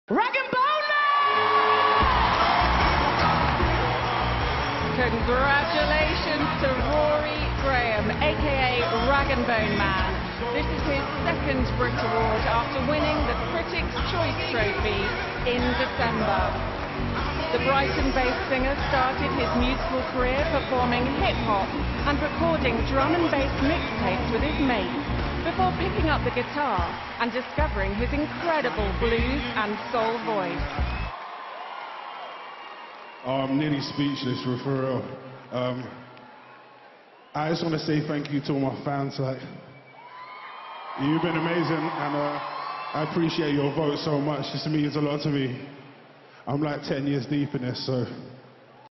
Rag and Bone Man! Congratulations to Rory Graham, aka Rag and Bone Man. This is his second Brit Award after winning the Critics' Choice Trophy in December. The Brighton-based singer started his musical career performing hip-hop and recording drum and bass mixtapes with his mates, before picking up the guitar and discovering his incredible blues and soul voice. Oh, I'm nearly speechless, for real. I just want to say thank you to all my fans. You've been amazing, and I appreciate your vote so much. This means a lot to me. I'm like 10 years deep in this, so